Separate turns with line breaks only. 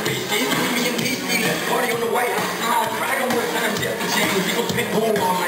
rich shit. Me and peace, we left party on the way. I'll brag on what time Jeff and James. We gon' spend more on my